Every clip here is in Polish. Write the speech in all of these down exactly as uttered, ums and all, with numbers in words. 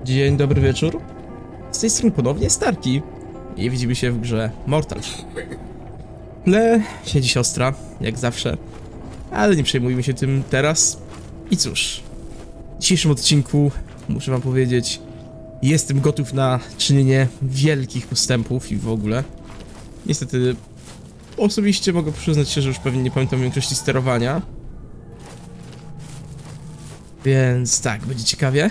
Dzień dobry wieczór. Z tej strony ponownie Starki. I widzimy się w grze Mortal. W tle siedzi siostra, jak zawsze. Ale nie przejmujmy się tym teraz. I cóż, w dzisiejszym odcinku muszę wam powiedzieć, jestem gotów na czynienie wielkich postępów i w ogóle. Niestety, osobiście mogę przyznać się, że już pewnie nie pamiętam większości sterowania. Więc tak, będzie ciekawie.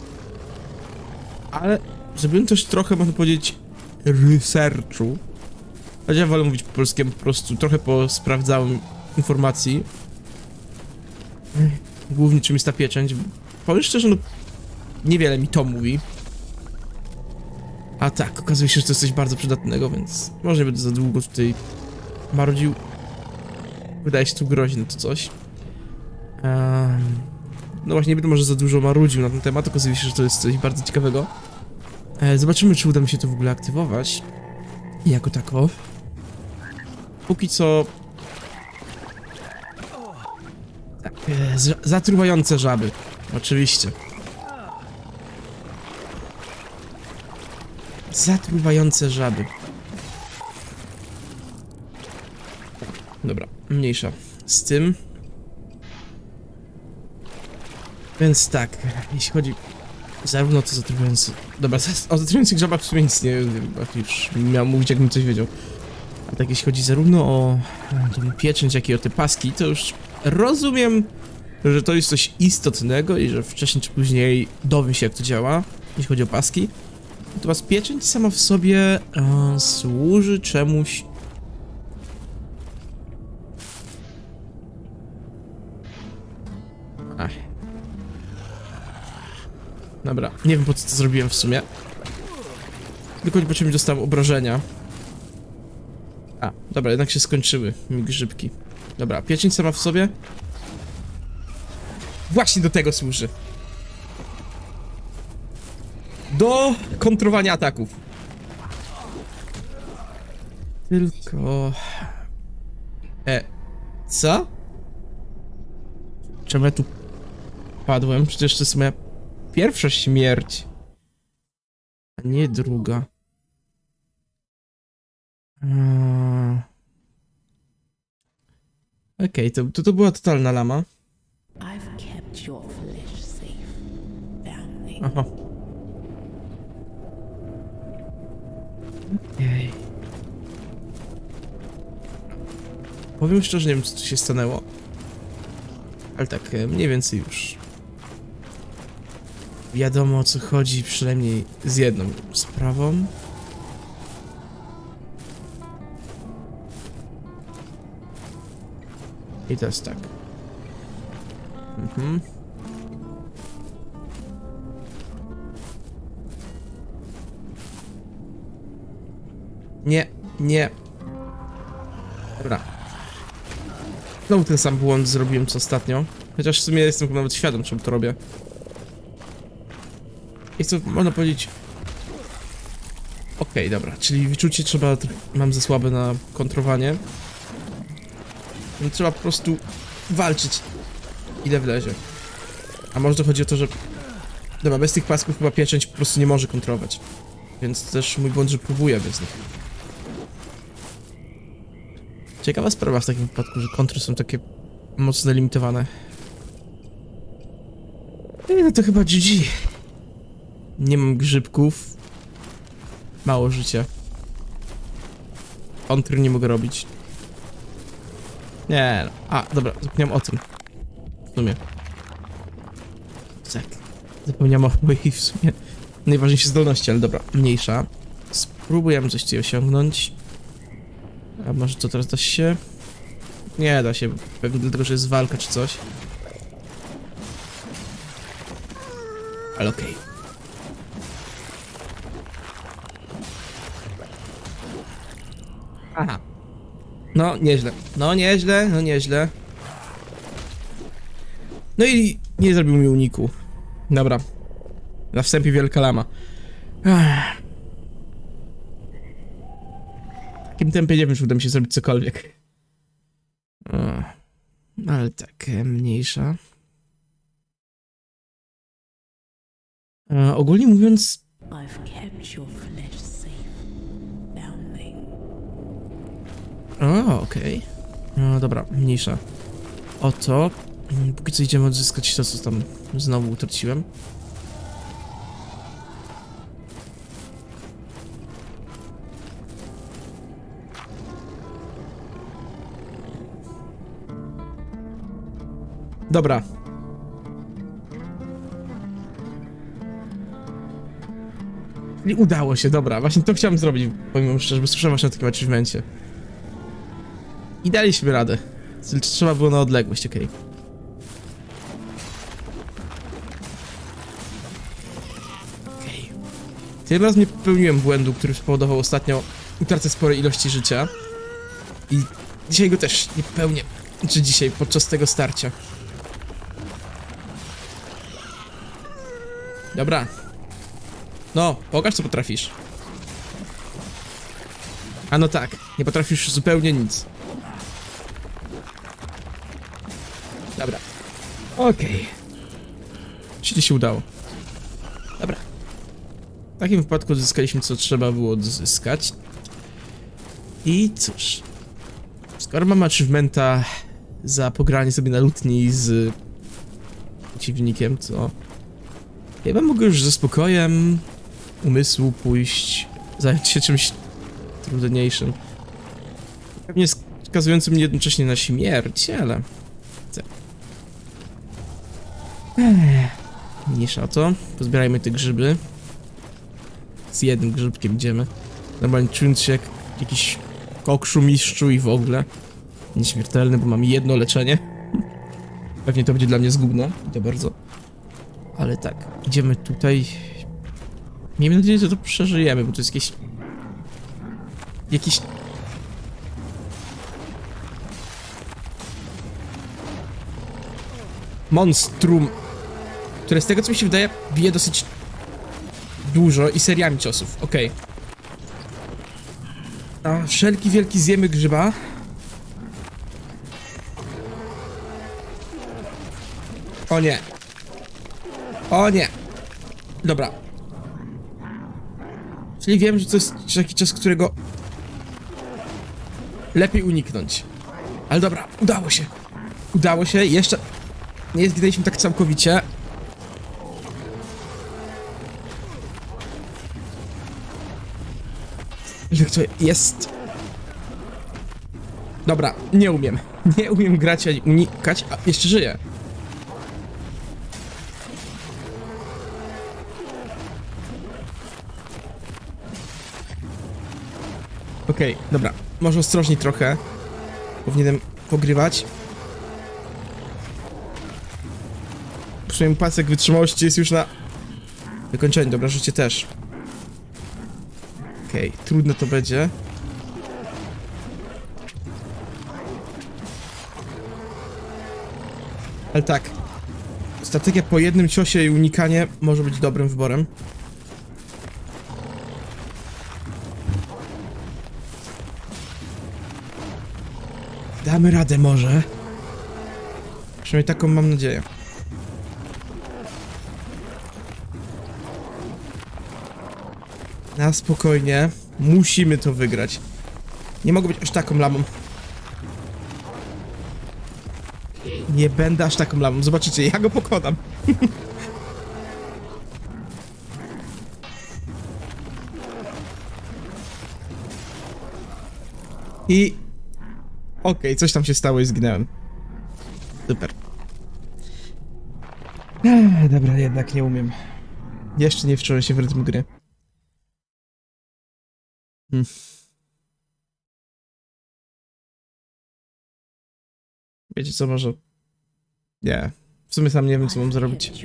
Ale zrobiłem też trochę, można powiedzieć, researchu. Chociaż ja wolę mówić po polskiemu, po prostu trochę posprawdzałem informacji. Głównie czym jest ta pieczęć. Powiem szczerze, no niewiele mi to mówi. A tak, okazuje się, że to jest coś bardzo przydatnego, więc może nie będę za długo tutaj marudził. Wydaje się tu groźne to coś. Um, no właśnie, nie będę może za dużo marudził na ten temat, okazuje się, że to jest coś bardzo ciekawego. E, zobaczymy, czy uda mi się to w ogóle aktywować. Jako tako. Póki co... Tak, e, zatruwające żaby. Oczywiście. Zatruwające żaby. Dobra, mniejsza z tym. Więc tak, jeśli chodzi zarówno to zatruwające... Dobra, o zatruwających żabach w sumie nic nie wiem, już miałem mówić, jakbym coś wiedział. A tak jeśli chodzi zarówno o tą pieczęć, jak i o te paski, to już rozumiem, że to jest coś istotnego i że wcześniej czy później dowiem się, jak to działa, jeśli chodzi o paski. Natomiast pieczęć sama w sobie e, służy czemuś... Ach. Dobra, nie wiem, po co to zrobiłem w sumie. Tylko po czym dostałem obrażenia. A, dobra, jednak się skończyły mi grzybki. Dobra, pieczęć sama w sobie właśnie do tego służy. Do kontrowania ataków. Tylko... E... Co? Czemu ja tu padłem? Przecież to jest moja pierwsza śmierć, a nie druga. Hmm. Okej, okay, to, to to była totalna lama. Aha. Okej. Okay. Powiem szczerze, nie wiem, co tu się stanęło. Ale tak, mniej więcej już wiadomo, o co chodzi, przynajmniej z jedną sprawą. I teraz tak. Mhm. Nie, nie. Dobra. Znowu ten sam błąd zrobiłem co ostatnio. Chociaż w sumie jestem nawet świadom, czym to robię. I co można powiedzieć... Okej, okay, dobra, czyli wyczucie trzeba... Mam za słabe na kontrowanie. Więc trzeba po prostu walczyć, ile wlezie. A może to chodzi o to, że... Dobra, bez tych pasków chyba pieczęć po prostu nie może kontrować. Więc też mój błąd, że próbuję bez nich. Ciekawa sprawa w takim wypadku, że kontry są takie mocno limitowane. No to chyba G G. Nie mam grzybków. Mało życia. Kontry nie mogę robić. Nie, no. A, dobra, zapomniałem o tym. W sumie. Tak. Zapomniałem o mojej w sumie najważniejszej zdolności, ale dobra, mniejsza. Spróbujemy coś tutaj osiągnąć. A może to teraz da się? Nie da się, pewnie dlatego, że jest walka czy coś. Ale okej. Okay. Aha. No, nieźle. No, nieźle, no nieźle. No i nie zrobił mi uniku. Dobra. Na wstępie wielka lama. Ach. W takim tempie nie wiem, czy uda mi się zrobić cokolwiek. O, ale tak, mniejsza. E, ogólnie mówiąc... I've kept your flesh safe, foundling. O, okej. Okay. No dobra, mniejsza. Oto. Póki co idziemy odzyskać to, co tam znowu utraciłem. Dobra. Nie udało się, dobra. Właśnie to chciałem zrobić, powiem szczerze, bo słyszałem właśnie o takim achievemencie. I daliśmy radę. Trzeba było na odległość, okej. Okay. Okej. Okay. Tym razem nie popełniłem błędu, który spowodował ostatnio utratę sporej ilości życia. I dzisiaj go też nie popełnię. Czy dzisiaj, podczas tego starcia. Dobra. No, pokaż co potrafisz. A no tak, nie potrafisz zupełnie nic. Dobra. Okej. Okay. Czyli się udało. Dobra. W takim wypadku odzyskaliśmy co trzeba było odzyskać. I cóż. Skoro mamy achievementa za pogranie sobie na lutni z przeciwnikiem, to chyba mogę już ze spokojem umysłu pójść, zająć się czymś trudniejszym. Pewnie skazującym mnie jednocześnie na śmierć, ale... Mniejsza o to. Pozbierajmy te grzyby. Z jednym grzybkiem idziemy. Normalnie czując się jak jakiś kokszu, mistrzu i w ogóle. Nieśmiertelny, bo mam jedno leczenie. Pewnie to będzie dla mnie zgubne. I to bardzo. Ale tak, idziemy tutaj. Miejmy nadzieję, że to przeżyjemy, bo to jest jakieś... Jakiś... monstrum, które z tego co mi się wydaje bije dosyć dużo i seriami ciosów, okej. Okay. A wszelki wielki zjemy grzyba. O nie. O nie. Dobra. Czyli wiem, że to jest taki czas, którego lepiej uniknąć. Ale dobra, udało się. Udało się, jeszcze nie zginęliśmy tak całkowicie. Jak to jest? Dobra, nie umiem. Nie umiem grać ani unikać, a jeszcze żyję. Okej, okay, dobra. Może ostrożniej trochę. Powinienem pogrywać. Przynajmniej pasek wytrzymałości jest już na wykończeniu. Dobra, życie też. Okej, okay, trudno to będzie. Ale tak. Strategia po jednym ciosie i unikanie może być dobrym wyborem. Damy radę może. Przynajmniej taką mam nadzieję. Na spokojnie. Musimy to wygrać. Nie mogę być aż taką lamą. Nie będę aż taką lamą. Zobaczycie, ja go pokonam. I... Okej, okay, coś tam się stało i zginąłem. Super. Ech, dobra, jednak nie umiem. Jeszcze nie wczułem się w rytm gry. Hmm. Wiecie co, może... Nie. W sumie sam nie wiem, co mam zrobić.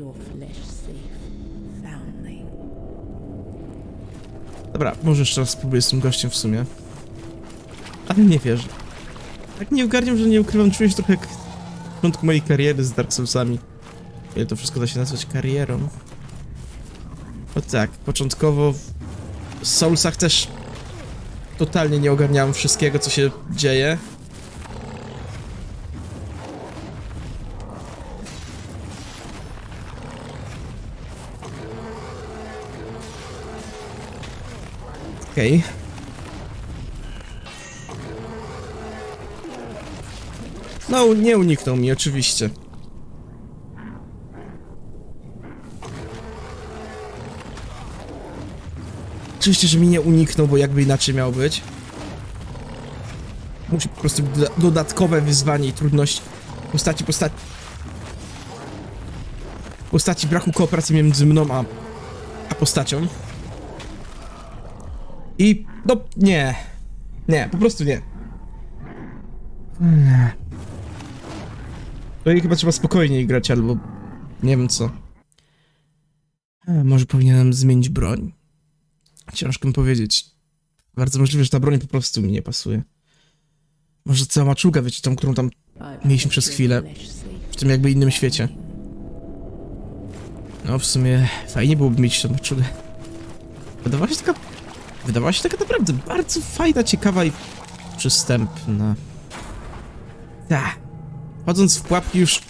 Dobra, może jeszcze raz spróbuję z tym gościem w sumie. Ale nie wierzę. Tak nie ogarniam, że nie ukrywam, czuję się trochę jak w początku mojej kariery z Dark Soulsami. Ile to wszystko da się nazwać karierą. O tak, początkowo w Soulsach też totalnie nie ogarniałem wszystkiego, co się dzieje. Okej. Okay. No, nie uniknął mi, oczywiście. Oczywiście, że mi nie uniknął, bo jakby inaczej miał być. Musi po prostu być dodatkowe wyzwanie i trudność postaci, postaci... postaci braku kooperacji między mną a, a postacią. I... no, nie. Nie, po prostu nie. Nie. To i chyba trzeba spokojniej grać, albo... nie wiem co. A, może powinienem zmienić broń? Ciężko mi powiedzieć. Bardzo możliwe, że ta broń po prostu mi nie pasuje. Może cała maczuga, wiecie, tą, którą tam mieliśmy przez chwilę. W tym jakby innym świecie. No, w sumie fajnie byłoby mieć tą maczugę. Wydawała się taka... Wydawała się taka naprawdę bardzo fajna, ciekawa i przystępna. Ta. Chodząc w pułapki już...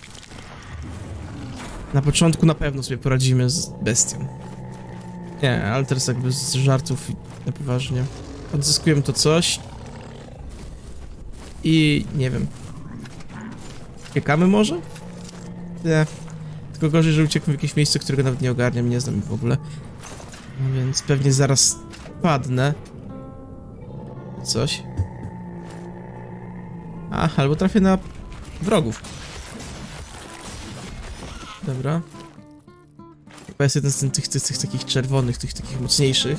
na początku na pewno sobie poradzimy z bestią. Nie, ale teraz jakby z żartów i na poważnie. Odzyskujemy to coś. I nie wiem. Uciekamy może? Nie. Tylko gorzej, że uciekłem w jakieś miejsce, którego nawet nie ogarniam, nie znam w ogóle. No więc pewnie zaraz padnę. Coś. A, albo trafię na wrogów. Dobra. Chyba jest jeden z tych, tych, tych takich czerwonych, tych takich mocniejszych.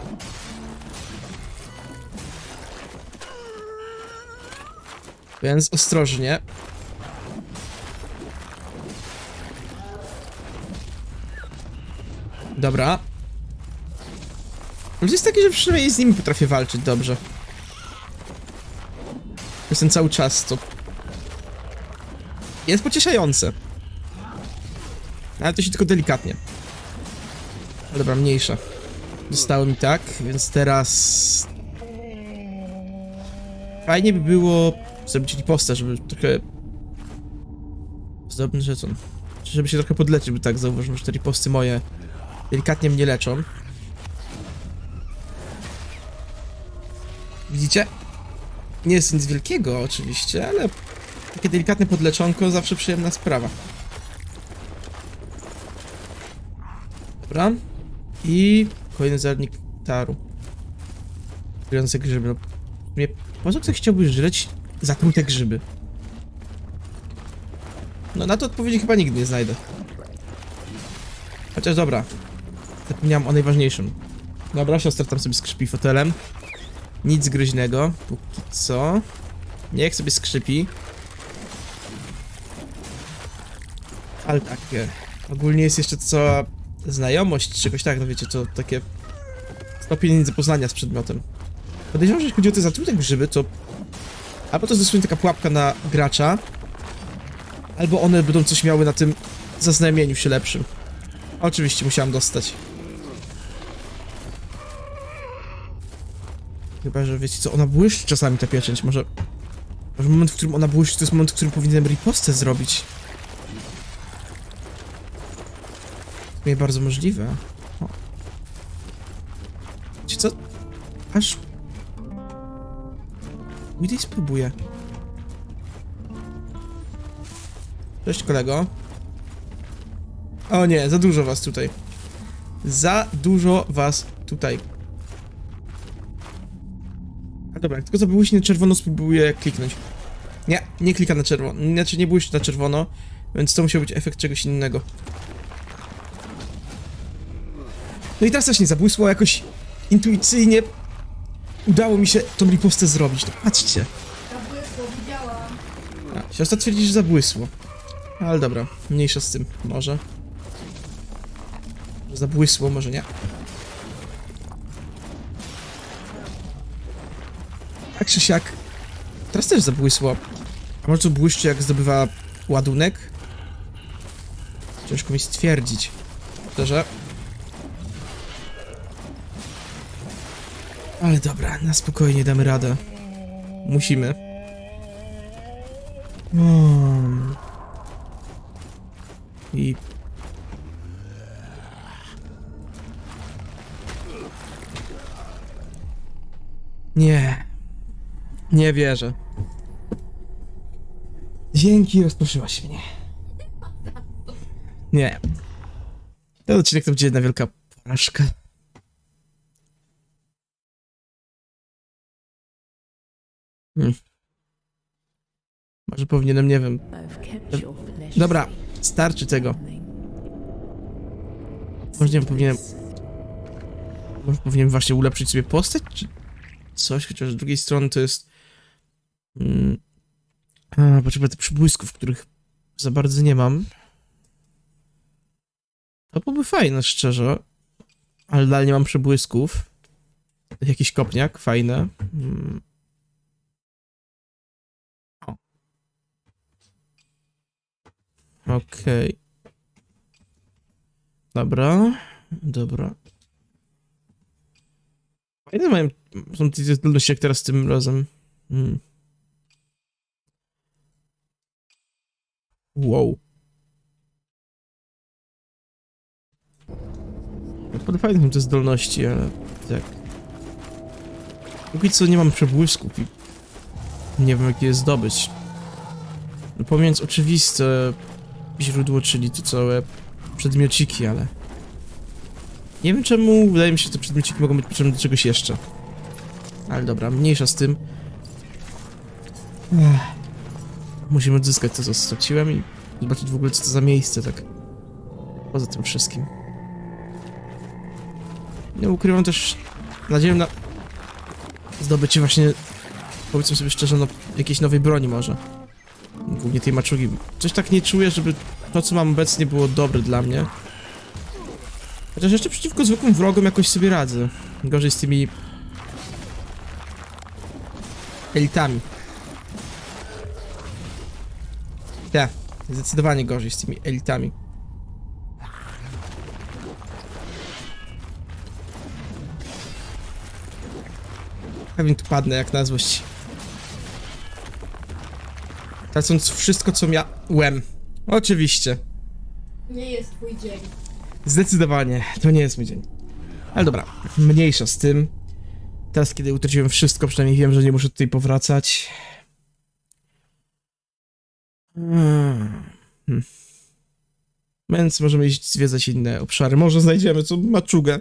Więc ostrożnie. Dobra. To jest takie, że przynajmniej z nimi potrafię walczyć dobrze. Przez ten cały czas to... jest pocieszające. Ale to się tylko delikatnie. No dobra, mniejsza. Dostałem mi tak, więc teraz... fajnie by było zrobić ripostę, żeby trochę... zdobny żeton. Żeby się trochę podleczyć, bo tak zauważyłem, że te riposty moje delikatnie mnie leczą. Widzicie? Nie jest nic wielkiego oczywiście, ale takie delikatne podleczonko zawsze przyjemna sprawa. Dobra. I kolejny zalnik taru. Grające grzyby. No, mnie, po co ktoś chciałby żreć zatrute grzyby? No na to odpowiedzi chyba nigdy nie znajdę. Chociaż dobra. Zapomniałem o najważniejszym. Dobra, siostra tam sobie skrzypi fotelem. Nic groźnego. Póki co. Niech sobie skrzypi. Ale tak. Ogólnie jest jeszcze cała znajomość czegoś tak, no wiecie, to takie stopień zapoznania z przedmiotem. Podejrzewam, że jeśli chodzi o te zatrute grzyby, to albo to jest dosłownie taka pułapka na gracza, albo one będą coś miały na tym zaznajomieniu się lepszym. Oczywiście musiałem dostać. Chyba, że wiecie co, ona błyszczy czasami ta pieczęć, może... Może moment, w którym ona błyszczy, to jest moment, w którym powinienem ripostę zrobić. To jest bardzo możliwe. O. Wiecie co? Aż... Pójdę i spróbuję. Cześć, kolego. O nie, za dużo was tutaj. Za dużo was tutaj. A dobra, jak tylko zabłyśnie na czerwono, spróbuję kliknąć. Nie, nie klika na czerwono. Znaczy nie błyszczy na czerwono, więc to musiał być efekt czegoś innego. No i teraz też nie zabłysło, jakoś intuicyjnie udało mi się tą ripostę zrobić. To patrzcie. Zabłysło, widziałam. A, siostra twierdzi, że zabłysło. Ale dobra, mniejsza z tym, może. Zabłysło, może nie. Tak czy siak. Teraz też zabłysło. A może to błyszczy, jak zdobywa ładunek? Ciężko mi stwierdzić. Szczerze. Ale dobra, na spokojnie damy radę. Musimy. Hmm. I... Nie. Nie wierzę. Dzięki, rozproszyłaś mnie. Nie. Ten odcinek to będzie jedna wielka porażka. Hmm. Może powinienem, nie wiem. Dobra, starczy tego. Może nie wiem, powinienem... Może powinienem właśnie ulepszyć sobie postać, czy coś, chociaż z drugiej strony to jest... Hmm. A, potrzebuję tych przybłysków, których za bardzo nie mam. To byłoby fajne, szczerze. Ale dalej nie mam przebłysków. Jakiś kopniak, fajne. Hmm. O. Okej. Okay. Dobra. Dobra. Fajne mają... Są te zdolności jak teraz tym razem. Hmm. Wow. Naprawdę fajne są te zdolności, ale tak. Póki co nie mam przebłysków i nie wiem jak je zdobyć. No, pomijając oczywiste źródło, czyli te całe przedmiociki, ale... Nie wiem czemu, wydaje mi się, że te przedmiociki mogą być potrzebne do czegoś jeszcze. Ale dobra, mniejsza z tym. Ech. Musimy odzyskać to, co straciłem i zobaczyć w ogóle, co to za miejsce, tak poza tym wszystkim. Nie ukrywam też nadzieję na zdobycie właśnie, powiedzmy sobie szczerze, no jakiejś nowej broni może. Głównie tej maczugi. Coś tak nie czuję, żeby to, co mam obecnie, było dobre dla mnie. Chociaż jeszcze przeciwko zwykłym wrogom jakoś sobie radzę. Gorzej z tymi... elitami. Tak, zdecydowanie gorzej z tymi elitami. Pewnie tu padnę jak na złość. Tracąc wszystko, co miałem. Oczywiście. Nie jest twój dzień. Zdecydowanie, to nie jest mój dzień. Ale dobra, mniejsza z tym. Teraz, kiedy utraciłem wszystko, przynajmniej wiem, że nie muszę tutaj powracać. Hmm. Hmm. Więc możemy iść zwiedzać inne obszary. Może znajdziemy co maczugę.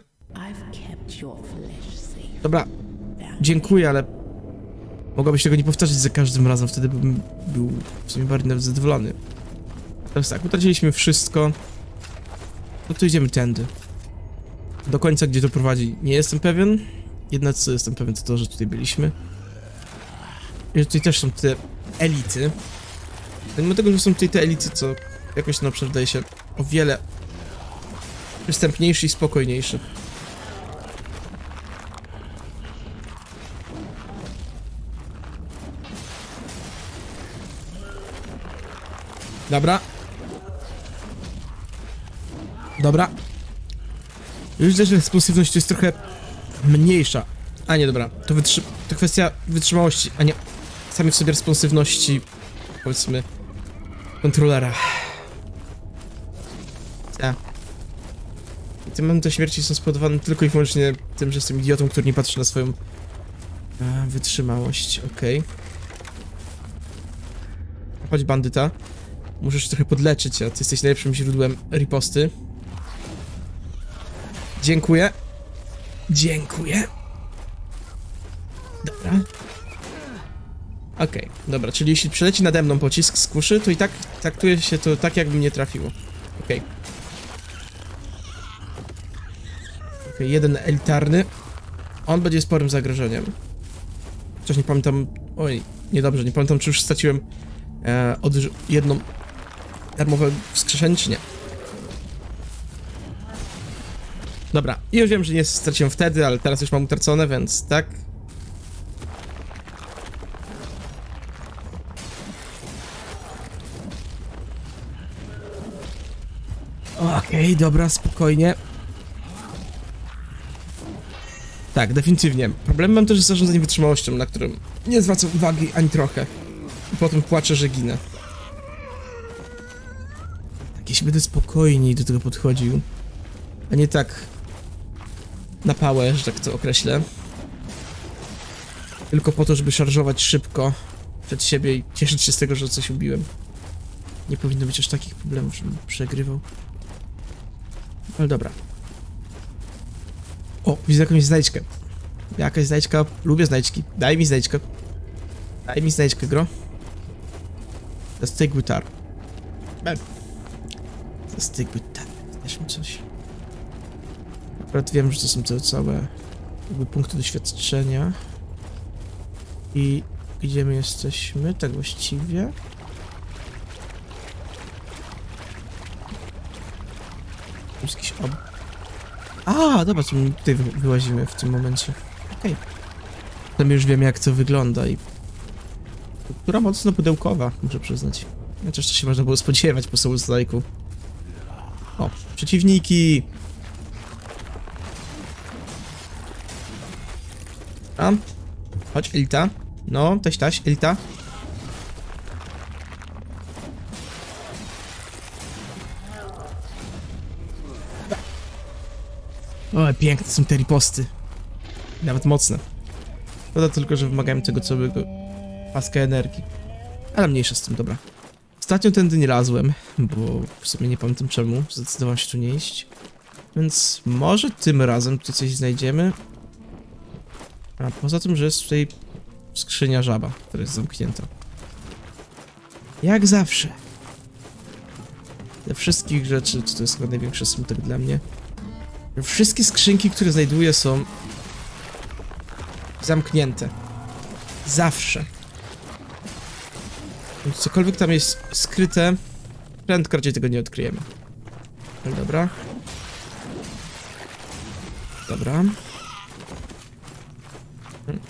Dobra, dziękuję, ale mogłabyś tego nie powtarzać za każdym razem, wtedy bym był w sumie bardziej nawet zadowolony. Teraz tak, utraciliśmy wszystko. No to idziemy tędy. Do końca, gdzie to prowadzi, nie jestem pewien. Jednak co jestem pewien, to to, że tutaj byliśmy. I że tutaj też są te elity. Mimo tego, że są tutaj te elity, co jakoś ten obszar wydaje się o wiele przystępniejszy i spokojniejszy. Dobra. Dobra. Już widzę, że responsywność to jest trochę mniejsza. A nie, dobra. To, wytrzy to kwestia wytrzymałości, a nie samej w sobie responsywności, powiedzmy, kontrolera. Tak. I te momenty śmierci są spowodowane tylko i wyłącznie tym, że jestem idiotą, który nie patrzy na swoją e, wytrzymałość. Okej. Okay. Chodź, bandyta. Musisz trochę podleczyć, a ty jesteś najlepszym źródłem riposty. Dziękuję. Dziękuję. Dobra. Okej, okay, dobra, czyli jeśli przeleci nade mną pocisk z kuszy, to i tak traktuje się to tak, jakby mnie trafiło. Okej. Okay. Okej, okay, jeden elitarny. On będzie sporym zagrożeniem. Chociaż nie pamiętam... Oj, niedobrze, nie pamiętam, czy już straciłem e, od jedną darmowe wskrzeszenie, czy nie. Dobra, i już wiem, że nie straciłem wtedy, ale teraz już mam utracone, więc tak. Okej, okay, dobra, spokojnie. Tak, definitywnie. Problemem mam też z zarządzaniem wytrzymałością, na którym nie zwracam uwagi ani trochę. I potem płaczę, że ginę. Tak, jeśli będę spokojniej do tego podchodził, a nie tak na pałę, że tak to określę, Tylko po to, żeby szarżować szybko przed siebie i cieszyć się z tego, że coś ubiłem. Nie powinno być aż takich problemów, żebym przegrywał. Ale dobra. O, widzę jakąś znajdźkę. Jakaś znajdźka, lubię znajdźki. Daj mi znajdźkę. Daj mi znajdźkę, gro. Let's take with tar. Let's take with tar. Też mi coś. Akurat wiem, że to są te całe jakby punkty doświadczenia. I gdzie my jesteśmy? Tak właściwie. Jakiś ob... A, dobra, to my tutaj wy wyłazimy w tym momencie. Okej. Okay. Tam już wiem, jak to wygląda i... Która mocno pudełkowa, muszę przyznać. Chociaż to się można było spodziewać po Souls-like'u. O, przeciwniki! A? Chodź, Ilta. No, taś, taś, Ilta. O, piękne są te riposty. Nawet mocne. Szkoda tylko, że wymagają tego całego paska energii. Ale mniejsza z tym, dobra. Ostatnio tędy nie lazłem, bo w sumie nie pamiętam czemu. Zdecydowałem się tu nie iść. Więc może tym razem tu coś znajdziemy. A poza tym, że jest tutaj skrzynia żaba, która jest zamknięta. Jak zawsze. Ze wszystkich rzeczy, to jest chyba największy smutek dla mnie. Wszystkie skrzynki, które znajduję, są zamknięte. Zawsze. Więc cokolwiek tam jest skryte, prędko raczej tego nie odkryjemy. Ale dobra. Dobra. Hmm.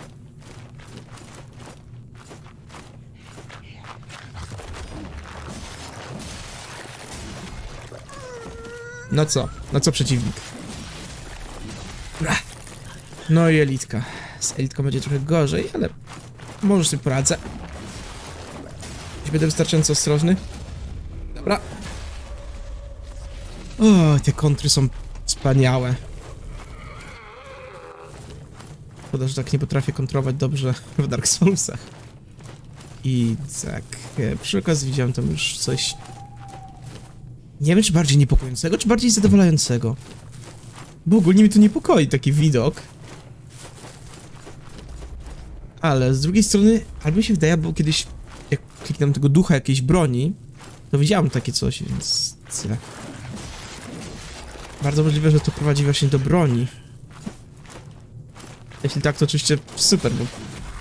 No co? No co przeciwnik? No i elitka. Z elitką będzie trochę gorzej, ale może sobie poradzę. Jeśli będę wystarczająco ostrożny. Dobra. O, te kontry są wspaniałe. Szkoda, że tak nie potrafię kontrolować dobrze w Dark Soulsach. I tak, przy okazji widziałem tam już coś... Nie wiem, czy bardziej niepokojącego, czy bardziej zadowalającego. Bo ogólnie mnie to niepokoi taki widok. Ale z drugiej strony, albo mi się wydaje, bo kiedyś jak kliknąłem tego ducha jakiejś broni, to widziałem takie coś, więc... Bardzo możliwe, że to prowadzi właśnie do broni. Jeśli tak, to oczywiście super, bo...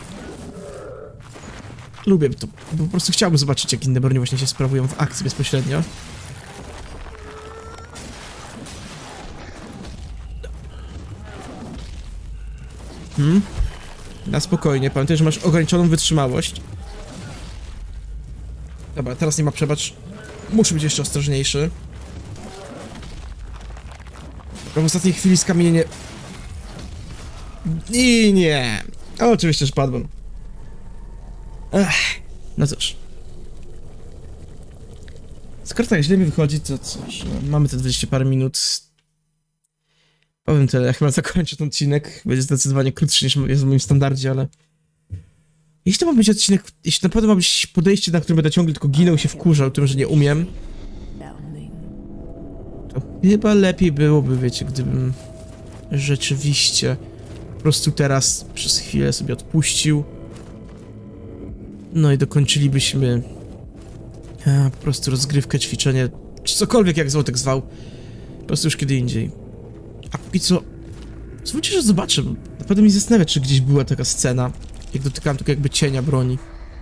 Lubię to, bo po prostu chciałbym zobaczyć, jak inne broni właśnie się sprawują w akcji bezpośrednio. Hmm? Na spokojnie, pamiętaj, że masz ograniczoną wytrzymałość. Dobra, teraz nie ma przebacz. Muszę być jeszcze ostrożniejszy. Bo w ostatniej chwili skamienienie... I nie. O, oczywiście, że padłem. Ech, no cóż. Skoro tak źle mi wychodzi, to cóż, mamy te dwadzieścia parę minut. Powiem tyle, ja chyba zakończę ten odcinek. Będzie zdecydowanie krótszy niż jest w moim standardzie, ale... Jeśli to ma być odcinek... Jeśli naprawdę ma być podejście, na którym będę ciągle tylko ginął i się wkurzał tym, że nie umiem... To chyba lepiej byłoby, wiecie, gdybym... rzeczywiście... Po prostu teraz przez chwilę sobie odpuścił. No i dokończylibyśmy... A, po prostu rozgrywkę, ćwiczenie... Czy cokolwiek, jak Złotek zwał. Po prostu już kiedy indziej. A póki co... Zwróćcie, że zobaczę, bo naprawdę mi zastanawia, czy gdzieś była taka scena, jak dotykałem tylko jakby cienia broni.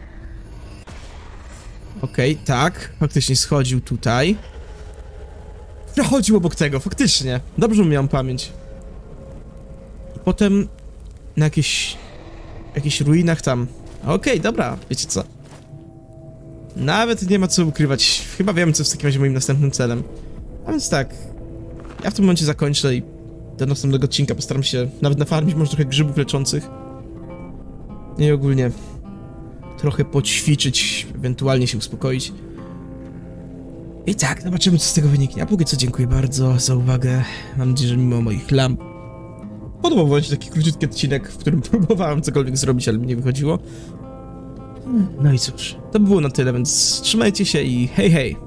Okej, okay, tak, faktycznie schodził tutaj. Przechodził obok tego, faktycznie. Dobrze miałem pamięć. I potem na jakieś... jakichś ruinach tam. Okej, okay, dobra, wiecie co? Nawet nie ma co ukrywać. Chyba wiem, co jest w takim razie moim następnym celem. A więc tak... Ja w tym momencie zakończę i do następnego odcinka postaram się nawet nafarmić może trochę grzybów leczących. I ogólnie trochę poćwiczyć, ewentualnie się uspokoić. I tak, zobaczymy, co z tego wyniknie. A póki co dziękuję bardzo za uwagę. Mam nadzieję, że mimo moich lamp podobał wam się taki króciutki odcinek, w którym próbowałem cokolwiek zrobić, ale mi nie wychodziło. No i cóż, to by było na tyle, więc trzymajcie się i hej hej!